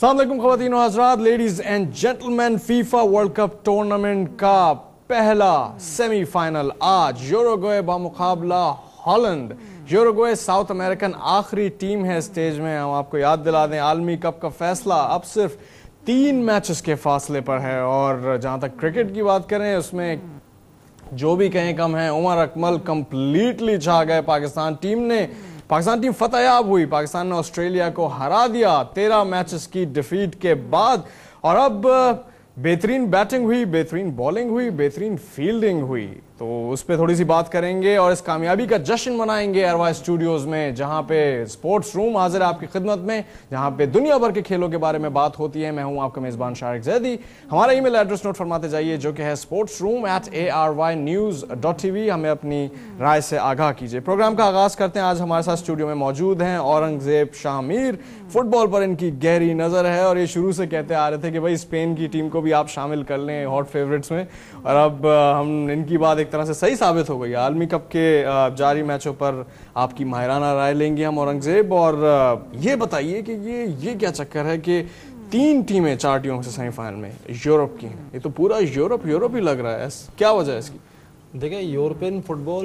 अस्सलाम वालेकुम ख़वातीन और हज़रात, ladies and gentleman, FIFA world cup tournament का पहला सेमीफाइनल आज यूरुग्वे बामुकाबला हॉलैंड। यूरुग्वे साउथ अमेरिकन आखिरी टीम है स्टेज में। हम आपको याद दिला दें, आलमी कप का फैसला अब सिर्फ 3 मैचेस के फासले पर है। और जहां तक क्रिकेट की बात करें, उसमें जो भी कहें कम है। उमर अकमल कंप्लीटली छा गए पाकिस्तान टीम फतेहयाब हुई। पाकिस्तान ने ऑस्ट्रेलिया को हरा दिया 13 मैचेस की डिफीट के बाद। और अब बेहतरीन बैटिंग हुई, बेहतरीन बॉलिंग हुई, बेहतरीन फील्डिंग हुई, तो उस पर थोड़ी सी बात करेंगे और इस कामयाबी का जश्न मनाएंगे अरवा स्टूडियोज में, जहां पे स्पोर्ट्स रूम हाजिर है आपकी खिदमत में, जहां पे दुनिया भर के खेलों के बारे में बात होती है। मैं हूं आपका मेजबान शारिक जैदी। हमारा ईमेल एड्रेस नोट फरमाते जाइए, जो कि है sportsroom@arvnews.tv। हमें अपनी राय से आगाह कीजिए। प्रोग्राम का आगाज करते हैं। आज हमारे साथ स्टूडियो में मौजूद हैं औरंगजेब शाह मीर। फुटबॉल पर इनकी गहरी नजर है और ये शुरू से कहते आ रहे थे कि भाई स्पेन की टीम को भी आप शामिल कर लें हॉट फेवरेट्स में, और अब हम इनकी बात एक तरह से सही साबित हो गई। आलमी कप के जारी मैचों पर आपकी माहिराना राय लेंगे हम औरंगजेब। और ये बताइए कि ये क्या चक्कर है कि 3 टीमें 4 टीमों से सेमीफाइनल में यूरोप की हैं। ये तो पूरा यूरोप ही लग रहा है। क्या वजह है इसकी? देखिए, यूरोपियन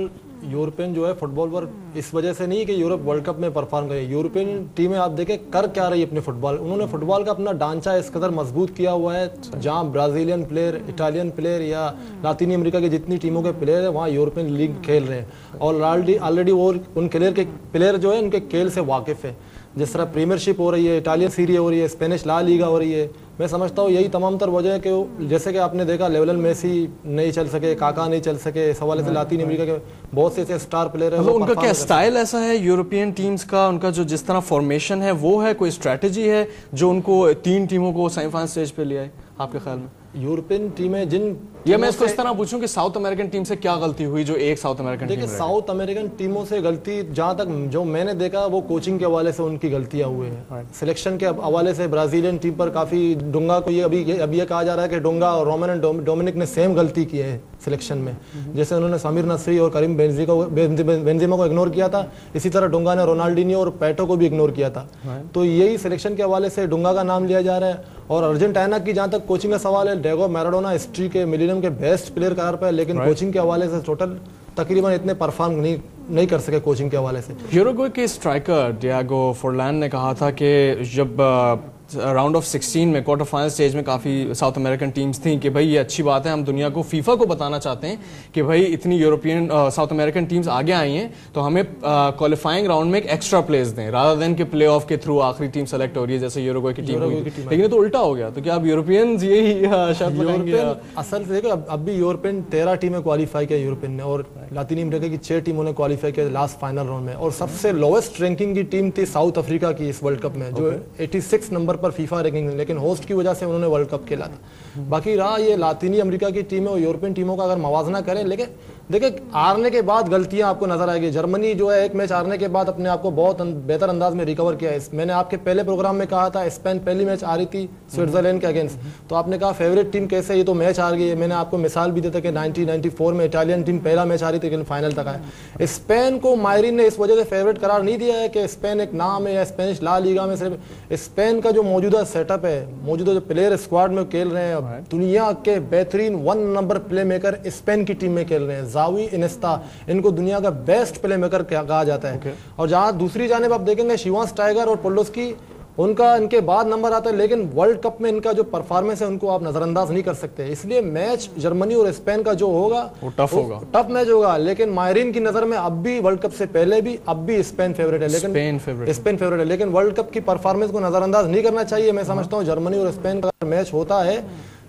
जो है फुटबॉल पर इस वजह से नहीं कि यूरोप वर्ल्ड कप में परफॉर्म करे। यूरोपियन टीमें आप देखें कर क्या रही है अपने फुटबॉल। उन्होंने फुटबॉल का अपना ढांचा इस कदर मजबूत किया हुआ है, जहां ब्राजीलियन प्लेयर, इटालियन प्लेयर या लातीनी अमेरिका की जितनी टीमों के प्लेयर है वहाँ यूरोपियन लीग खेल रहे हैं। और ऑलरेडी वो उन प्लेयर जो है उनके खेल से वाकिफ है। जिस तरह प्रीमियरशिप हो रही है, इटालियन सीरिया हो रही है, स्पेनिश ला लीगा हो रही है। मैं समझता हूँ यही तमाम तर वजह है कि जैसे कि आपने देखा लियोनेल मेसी नहीं चल सके, काका नहीं चल सके, इस हवाले से लातीन अमेरिका के बहुत से ऐसे स्टार प्लेयर हैं। उनका क्या स्टाइल ऐसा है यूरोपियन टीम्स का? उनका जो जिस तरह फॉर्मेशन है वो है, कोई स्ट्रैटेजी है जो उनको 3 टीमों को सेमीफाइनल स्टेज पे ले आए आपके ख्याल में? यूरोपियन टीमें या मैं इसको इस तरह पूछूं कि साउथ अमेरिकन टीम से क्या गलती हुई जो एक साउथ अमेरिकन टीम? देखिए, साउथ अमेरिकन टीमों से गलती जहां तक जो मैंने देखा वो कोचिंग के हवाले से उनकी गलतियां हुई हैं। सिलेक्शन के हवाले से ब्राजीलियन टीम पर काफी डुंगा को अभी ये कहा जा रहा है कि डुंगा और रोमन एंड डोमिनिक ने सेम गलती की है सिलेक्शन में। जैसे उन्होंने समीर नसरी और करीम बेंजेमा को इग्नोर किया था, इसी तरह डुंगा ने रोनाल्डिनियो और पैटो को भी इग्नोर किया था। तो यही सिलेक्शन के हवाले से डुंगा का नाम लिया जा रहा है। और अर्जेंटीना की जहां तक कोचिंग का सवाल है, डिएगो मैराडोना हिस्ट्री के मिलेनियम के बेस्ट प्लेयर करार पे, लेकिन कोचिंग के हवाले से टोटल तकरीबन इतने परफॉर्म नहीं कर सके कोचिंग के हवाले से। यूरुग्वे के स्ट्राइकर डिएगो फोर्लान ने कहा था कि जब राउंड ऑफ 16 में क्वार्टर फाइनल स्टेज में काफ़ी साउथ अमेरिकन टीम्स थी कि भाई ये अच्छी बात है, हम दुनिया को फीफा को बताना चाहते हैं कि भाई इतनी यूरोपियन साउथ अमेरिकन टीम्स आगे आई हैं, तो हमें क्वालिफाइंग राउंड में एक एक्स्ट्रा प्लेस दें रादर देन के प्ले ऑफ के थ्रू आखिरी टीम सेलेक्ट हो रही है जैसे यूरुग्वे की टीम हुई। लेकिन ये तो उल्टा हो गया। तो क्या अब यूरोपियंस यही शर्त लगाएंगे? असल से देखो, अब भी यूरोपियन 13 टीमें क्वालिफाई किया यूरोपियन ने, और लातीनी अमेरिका की 6 टीमों ने क्वालिफाई किया लास्ट फाइनल राउंड में। और सबसे लोएस्ट रैंकिंग की टीम थी साउथ अफ्रीका की इस वर्ल्ड कप में, जो 86 नंबर पर फीफा रैंकिंग, लेकिन होस्ट की वजह से उन्होंने वर्ल्ड कप खेला था। बाकी रहा ये लातीनी अमेरिका की टीमें और यूरोपियन टीमों का अगर मवाजना करें, लेकिन देखिए हारने के बाद गलतियां आपको नजर आएगी। जर्मनी जो है एक मैच हारने के बाद अपने आप को बहुत बेहतर अंदाज में रिकवर किया है। मैंने आपके पहले प्रोग्राम में कहा था स्पेन पहली मैच हारी थी स्विट्जरलैंड के अगेंस्ट, तो आपने कहा फेवरेट टीम कैसे, ये तो मैच हार गई है। मैंने आपको मिसाल भी देता कि 1994 में इटालियन टीम पहला मैच हारी थी लेकिन फाइनल तक आए। स्पेन को मायरीन ने इस वजह से फेवरेट करार नहीं दिया है कि स्पेन एक नाम है या स्पेनिश ला लीगा में। सिर्फ स्पेन का जो मौजूदा सेटअप है, मौजूदा जो प्लेयर स्क्वाड में खेल रहे हैं, दुनिया के बेहतरीन 1 नंबर प्ले मेकर स्पेन की टीम में खेल रहे हैं। जावी, इनेस्ता, इनको दुनिया का बेस्ट प्ले मेकर कहा जाता है। और जहां दूसरी जानिब आप देखेंगे शिवान टाइगर और पोलोस्की, उनका इनके बाद नंबर आता है, लेकिन वर्ल्ड कप में इनका जो परफॉर्मेंस है उनको आप नजरअंदाज नहीं कर सकते। इसलिए मैच जर्मनी और स्पेन का जो होगा वो टफ मैच होगा। लेकिन मायरीन की नजर में अब भी वर्ल्ड कप से पहले भी अब भी स्पेन फेवरेट है, लेकिन स्पेन फेवरेट है। लेकिन वर्ल्ड कप की परफॉर्मेंस को नजरअंदाज नहीं करना चाहिए। मैं समझता हूँ जर्मनी और स्पेन का मैच होता है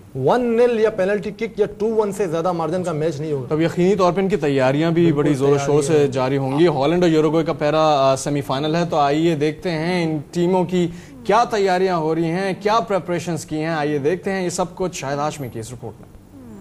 1-0 या पेनल्टी किक या 2-1 से ज्यादा मार्जिन का मैच नहीं होगा। तब यकीनी तौर पे इनकी तैयारियां भी बड़ी जोरों शोर से जारी होंगी। हॉलैंड और यूरुग्वे का पहला सेमीफाइनल है, तो आइए देखते हैं इन टीमों की क्या तैयारियां हो रही हैं, क्या प्रेपरेशंस की हैं। आइए देखते हैं ये सब कुछ शाहिद हाशमी की इस रिपोर्ट में।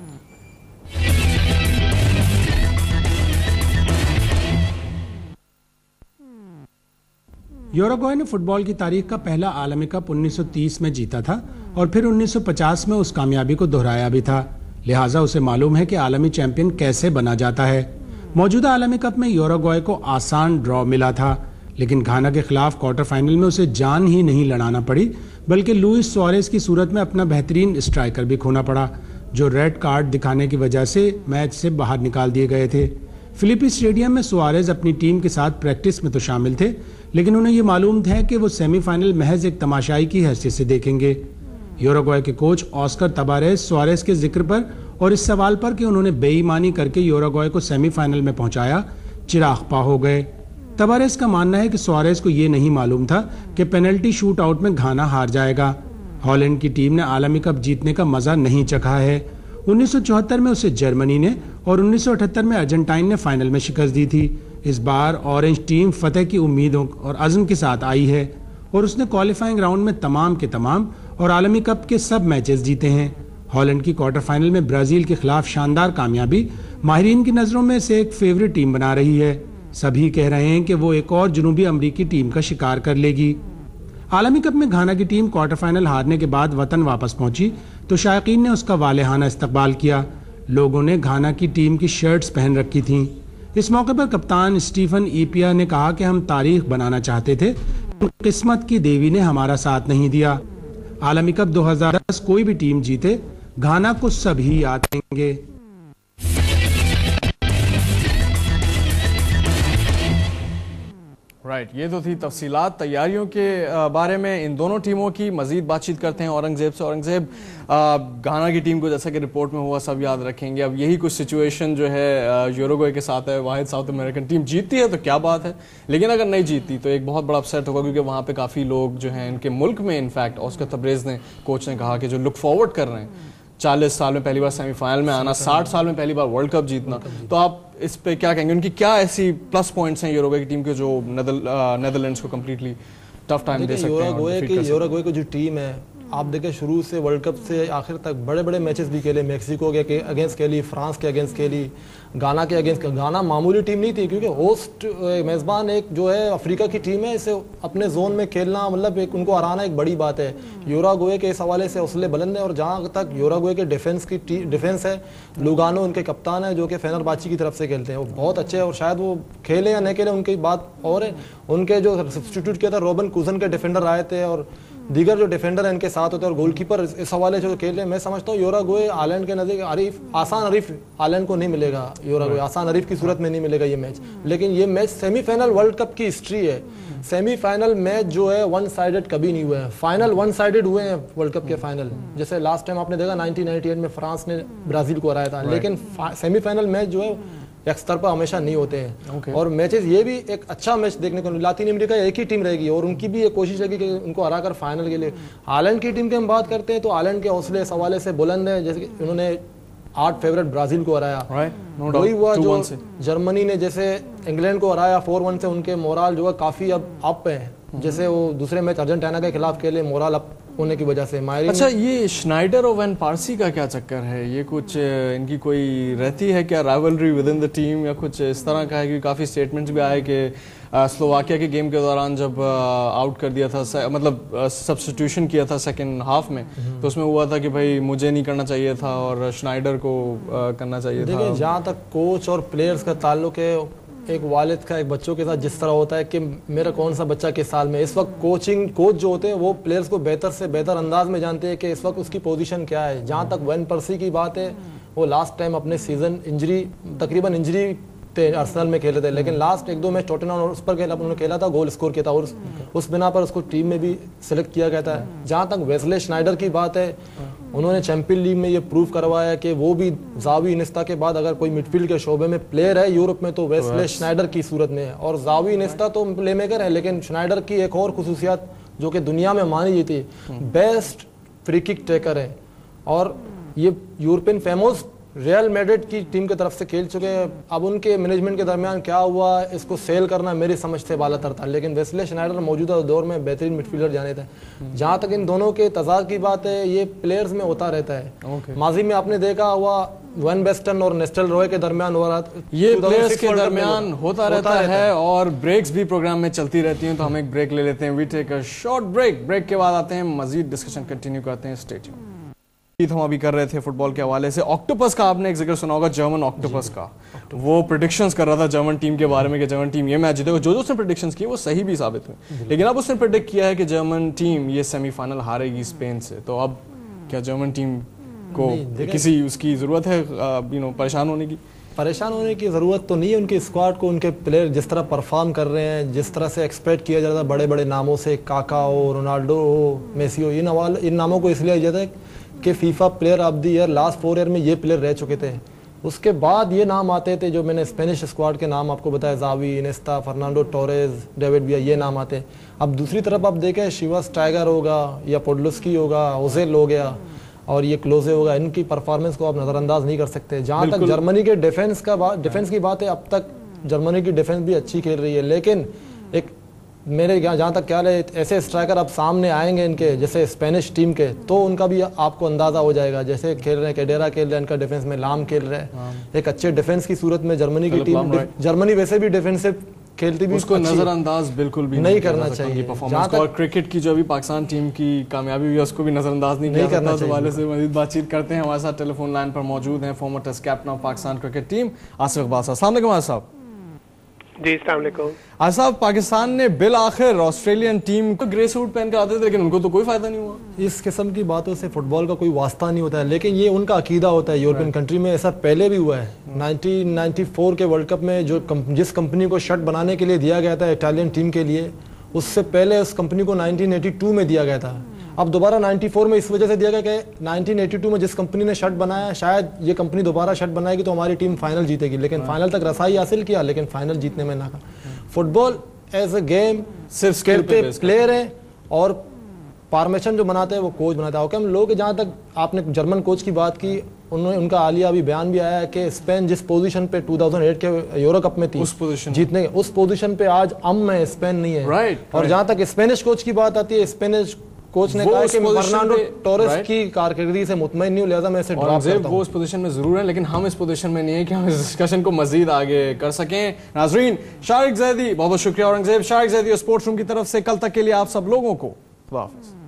यूरुग्वे ने फुटबॉल की तारीख का पहला आलमी कप 1930 में जीता था और फिर 1950 में उस कामयाबी को दोहराया भी था। लिहाजा उसे मालूम है कि आलमी चैंपियन कैसे बना जाता है। मौजूदा आलमी कप में यूरुग्वे को आसान ड्रॉ मिला था, लेकिन घाना के खिलाफ क्वार्टर फाइनल में उसे जान ही नहीं लड़ाना पड़ी, بلکہ لوئس سوارز کی صورت میں اپنا بہترین اسٹرائکر بھی کھونا پڑا، جو ریڈ کارڈ دکھانے کی وجہ سے میچ سے باہر نکال دیے گئے تھے۔ فلپی اسٹیڈیم میں سوارز اپنی ٹیم کے ساتھ پریکٹس میں تو شامل تھے، لیکن انہیں یہ معلوم تھا کہ وہ سیمی فائنل محض ایک تماشائی کی حیثیت سے دیکھیں گے۔ یوروگوئے کے کوچ آسکر تباریز سوارز کے ذکر پر اور اس سوال پر کہ انہوں نے بے ایمانی کر کے یوروگوئے کو سیمی فائنل میں پہنچایا، چراغ پا ہو گئے۔ تباریز کا ماننا ہے کہ سوارز کو یہ نہیں معلوم تھا کہ پینلٹی شوٹ آؤٹ میں گھانا ہار جائے گا۔ ہالینڈ کی ٹیم نے عالمی کپ جیتنے کا مزہ نہیں چکھا ہے۔ 1974 میں اسے جرمنی نے اور 1978 میں ارجنٹائن نے فائنل میں شکست دی تھی۔ اس بار اورنج ٹیم فتح کی امیدوں اور عزم کے ساتھ آئی ہے اور اس نے کوالیفائنگ راؤنڈ میں تمام کے تمام اور عالمی کپ کے سب میچز جیتے ہیں۔ ہالینڈ کی کوارٹر فائنل میں برازیل کے خلاف شاندار کامیابی ماہرین کی نظروں میں سے ایک فیورٹ ٹیم بنا رہی ہے۔ سبھی کہہ رہے ہیں کہ وہ ایک اور جنوبی امریکی ٹیم کا شکار کر لے گی۔ عالمی کپ میں گھانا کی ٹیم کوارٹر فائنل ہارنے کے بعد وطن واپس پہنچی تو شائقین نے اس کا والہانہ استقبال کیا۔ لوگوں نے گھانا کی ٹیم کی شرٹس پہن رکھی تھیں۔ اس موقع پر کپتان اسٹیفن ایپیا نے کہا کہ ہم تاریخ بنانا چاہتے تھے، قسمت کی دیوی نے ہمارا ساتھ نہیں دیا۔ عالمی کپ 2010 کوئی بھی ٹیم جیتے، گھانا کو سبھی یاد کریں گے۔ رائٹ، یہ تو تھی تفصیلات تیاریوں کے بارے میں ان دونوں ٹیموں کی۔ مزید بات چیت کرتے ہیں اورنگزیب سے۔ اورنگزیب، گھانا کی ٹیم کو جیسا کہ رپورٹ میں ہوا سب یاد رکھیں گے، اب یہی کچھ سچویشن جو ہے یوروگوئے کے ساتھ ہے، واحد ساؤتھ امریکن ٹیم جیتتی ہے تو کیا بات ہے، لیکن اگر نہیں جیتتی تو ایک بہت بڑا اپسیٹ ہوگا، کیونکہ وہاں پہ کافی لوگ جو ہیں ان کے ملک میں، انفیکٹ آسکر تبریز نے، کوچ نے کہا کہ جو لک فارورڈ کر رہے ہیں 40 سال میں پہلی بار سیمی فائنل میں آنا، 60 سال میں پہلی بار ورلڈ کپ جیتنا، تو آپ اس پہ کیا کہیں گے؟ ان کی کیا ایسی پلس پوائنٹس ہیں یوروگوئے کی ٹیم کے جو نیدرلینڈز کو کمپلیٹلی ٹف ٹائم دے سکتے ہیں؟ یوروگوئے کی جو ٹیم ہے، آپ دیکھیں شروع سے ورلڈ کپ سے آخر تک بڑے بڑے میچز بھی کھیلے، میکسیکو کے اگینسٹ کھیلی، فرانس کے اگینسٹ کھیلی، گانا کے اگینسٹ۔ گانا معمولی ٹیم نہیں تھی، کیونکہ ہوسٹ میزبان ایک جو ہے افریقہ کی ٹیم ہے، اسے اپنے زون میں کھیلنا مطلب ان کو ہرانا ایک بڑی بات ہے۔ یوروگوئے کے اس حوالے سے حوصلے بلند ہیں، اور جہاں تک یوروگوئے کے ڈیفنس ہے، لوگانو ان کے کپتان ہیں جو کہ فینرباچی کی طرف سے کھیلتے ہیں، وہ بہت اچھے ہیں، اور شاید وہ کھیلے یا نہیں کھیلے ان کی بات اور ہے۔ ان کے جو سبسٹیٹیوٹ کیا تھا روبن کوزن کے ڈیفینڈر آئے تھے، اور دیگر جو ڈیفینڈر ہیں ان کے ساتھ ہوتے ہیں، اور گول کیپر اس حوالے سے جو کھیل رہے ہیں، میں سمجھتا ہوں یوروگوئے آلینڈ کے نزدیک آسان حریف آلینڈ کو نہیں ملے گا، یوروگوئے آسان حریف کی صورت میں نہیں ملے گا یہ میچ۔ لیکن یہ match semi final World Cup کی ہسٹری ہے، سیمی فائنل میچ جو ہے ون سائیڈڈ کبھی نہیں ہوئے ہیں، فائنل ون سائیڈڈ ہوئے ہیں ورلڈ کپ کے فائنل، جیسے لاسٹ ٹائم آپ نے دیکھا 1998 میں فرانس نے برازیل کو ہرایا تھا، لیکن سیمی فائنل میچ جو ہے ایک سطر پر ہمیشہ نہیں ہوتے ہیں۔ اور میچز یہ بھی ایک اچھا میچ دیکھنے کو، لاطین امریکہ ایک ہی ٹیم رہے گی اور ان کی بھی یہ کوشش رہے گی کہ ان کو ہرا کر فائنل کے لیے۔ ہالینڈ کی ٹیم کی ہم بات کرتے ہیں تو ہالینڈ کے حوصلے اس حوالے سے بلند ہیں، جیسے کہ انہوں نے 8 فیورٹ برازیل کو ہرایا، وہی ہوا جو جرمنی نے جیسے انگلینڈ کو ہرایا 4-1 سے، ان کے مورال جو ہے کافی اب اپ ہے، جیسے وہ دوسرے میچ ارجنٹائنا کے خلاف کھیلے، مورال اپ ہونے کی وجہ سے۔ اچھا، یہ شنائڈر اور وین پارسی کا کیا چکر ہے؟ یہ کچھ ان کی کوئی رہتی ہے کیا rivalry with in the team, یا کچھ اس طرح کا ہے؟ کیونکہ کافی اسٹیٹمنٹس بھی آئے کہ سلوواکیہ کے گیم کے دوران جب آؤٹ کر دیا تھا، مطلب سبسٹیوشن کیا تھا سیکنڈ ہاف میں، تو اس میں ہوا تھا کہ بھائی مجھے نہیں کرنا چاہیے تھا اور شنائڈر کو کرنا چاہیے تھا۔ دیکھیں، جہاں تک کوچ اور پلیئرز کا تعلق ہے، ایک والد کا ایک بچوں کے ساتھ جس طرح ہوتا ہے کہ میرا کون سا بچہ کس سال میں، اس وقت کوچ جو ہوتے ہیں وہ پلیئرز کو بہتر سے بہتر انداز میں جانتے ہیں کہ اس وقت اس کی پوزیشن کیا ہے۔ جہاں تک وین پرسی کی بات ہے، وہ لاسٹ ٹائم اپنے سیزن تقریباً انجری تھے، ارسنل میں کھیلے تھے، لیکن لاسٹ 1-2 میچ ٹوٹنہم اور اس پر انہوں نے کھیلا تھا، گول اسکور کیا تھا، اور اس بنا پر اس کو ٹیم میں بھی سلیکٹ کیا گیا تھا۔ جہاں تک ویسلے شنائڈر کی بات ہے، انہوں نے چیمپئن لیگ میں یہ پروف کروایا کہ وہ بھی زاوی انیستا کے بعد اگر کوئی مڈ فیلڈ کے شعبے میں پلیئر ہے یورپ میں تو ویسلے شنائڈر کی صورت میں ہے، اور زاوی انیستا تو پلے میکر ہے، لیکن شنائڈر کی ایک اور خصوصیات جو کہ دنیا میں مانی جاتی ہے، بیسٹ فری کک ٹیکر ہے، اور یہ یورپین فیموس ریئل میڈرڈ کی ٹیم کی طرف سے کھیل چکے ہیں۔ اب ان کے مینجمنٹ کے درمیان کیا ہوا، اس کو سیل کرنا میری سمجھ سے بالا تر تھا، لیکن ویسلے شنائڈر موجودہ دور میں بہترین مڈ فیلڈر جانے تھے۔ جہاں تک ان دونوں کے تضاد کی بات ہے، یہ پلیئرز میں ہوتا رہتا ہے۔ ماضی میں آپ نے دیکھا ہوا وین بیسٹن اور نیسٹل روئے کے درمیان ہو رہا تھا، یہ پلیئرز کے درمیان ہوتا رہتا ہے، اور بریکس بھی پروگرام میں چلتی رہتی ہیں، تو ہم ایک بریک لے لیتے ہیں۔ We take a short break, break کے بعد آتے ہیں، مزید ڈسکشن کنٹینیو کرتے ہیں، اسٹے ٹیون۔ ہم ابھی کر رہے تھے فٹ بال کے حوالے سے. آکٹوپس کا آپ نے ایک ذکر سنا ہوگا, جرمن آکٹوپس کا. وہ پریڈکشنز کر رہا تھا جرمن ٹیم کے بارے میں کہ جرمن ٹیم یہ میچ جیتے گا. جو اس نے پریڈکشنز کی وہ صحیح بھی ثابت ہوئی, لیکن اب اس نے پریڈکٹ کیا ہے کہ جرمن ٹیم یہ سیمی فائنل ہارے گی اسپین سے. تو اب کیا جرمن ٹیم کو کسی اس کی ضرورت ہے پریشان ہونے کی؟ پریشان ہونے کی ضرورت تو نہیں ہے. ان کی اسکواڈ کو ان کے پلیئر جس طرح پرفارم کر رہے ہیں, جس طرح سے ایکسپیکٹ کیا جاتا ہے بڑے بڑے ناموں سے, کاکا ہو, رونالڈو ہو, میسی ہو, ان ناموں کو اس لیے دیا جاتا ہے کہ FIFA player of the year last 4 year میں یہ پلیئر رہ چکے تھے. اس کے بعد یہ نام آتے تھے جو میں نے اسپینش اسکواڈ کے نام آپ کو بتایا, Xavi, Iniesta, Fernando Torres, David Villa, یہ نام آتے ہیں. اب دوسری طرف آپ دیکھیں شیواس ٹائگر ہوگا یا پوڈلسکی ہوگا, اوزیل ہو گیا اور یہ کلوزے ہوگا, ان کی پرفارمنس کو آپ نظر انداز نہیں کر سکتے. جہاں تک جرمنی کے ڈیفنس کی بات ہے, اب تک جرمنی کی ڈیفنس بھی اچھی کھیل رہی ہے, لیکن ایک میرے جہاں تک خیال ہے ایسے اسٹرائکر اب سامنے آئیں گے ان کے جیسے اسپینش ٹیم کے, تو ان کا بھی آپ کو اندازہ ہو جائے گا. جیسے کھیل رہے ہیں کیڈیرا کھیل رہے ہیں, ان کا ڈیفنس میں لام کھیل رہے ہیں. ایک اچھے ڈیفنس کی صورت میں جرمنی کی ٹیم, جرمنی ویسے بھی ڈیفنسو کھیلتی بھی, اس کو نظر انداز بالکل بھی نہیں کرنا چاہیے. اور کرکٹ کی جو ابھی پاکستان ٹیم کی کامیابی ہوئی ہے اس کو بھی نظر انداز نہیں کرنا چاہیے. اس حوالے سے مزید بات چیت کرتے ہیں. ہمارے ساتھ ٹیلی فون لائن پر موجود ہیں former Test captain of Pakistan cricket team Asif Iqbal صاحب. السلام علیکم آصف صاحب. جی السلام علیکم. آصف صاحب, پاکستان نے بالآخر آسٹریلین ٹیم کو گرے سوٹ پہن کر آتے تھے لیکن ان کو تو کوئی فائدہ نہیں ہوا. اس قسم کی باتوں سے فٹ بال کا کوئی واسطہ نہیں ہوتا ہے, لیکن یہ ان کا عقیدہ ہوتا ہے. یورپین کنٹری میں ایسا پہلے بھی ہوا ہے. 1994 کے ورلڈ کپ میں جس کمپنی کو شرٹ بنانے کے لیے دیا گیا تھا اٹالین ٹیم کے لیے, اس سے پہلے اس کمپنی کو 1982 میں دیا گیا تھا. اب دوبارہ 94 میں اس وجہ سے دیا گیا کہ 1982 میں جس کمپنی نے شرٹ بنایا, شاید یہ کمپنی دوبارہ شرٹ بنائے گی تو ہماری ٹیم فائنل جیتے گی, لیکن فائنل تک رسائی حاصل کیا لیکن فائنل جیتنے میں ناکام. Football as a game صرف کھیلتے پلیئر ہیں, اور فارمیشن جو بناتے ہیں وہ کوچ بناتا ہے. اوکے, ہم لوگ جہاں تک آپ نے جرمن کوچ کی بات کی, ان کا حالیہ ابھی بیان بھی آیا ہے کہ اسپین جس پوزیشن پہ 2008 کے یورو کپ میں تھی جیتنے, اس پوزیشن پہ آج ہے, اسپین نہیں ہے. اور جہاں تک اسپینش کوچ کی بات آتی ہے, اسپینش کوچ نے کہا کہ فرنانڈو ٹوریز کی کارکردگی سے مطمئن نہیں ہوں, لہذا میں اسے ڈراپ کرتا ہوں. وہ اس پوزیشن میں ضرور ہیں لیکن ہم اس پوزیشن میں نہیں ہیں کہ ہم اس ڈسکشن کو مزید آگے کر سکیں. ناظرین, شارق زیدی, بہت بہت شکریہ. اورنگزیب شارق زیدی اور اسپورٹس روم کی طرف سے کل تک کے لیے آپ سب لوگوں کو خدا حافظ.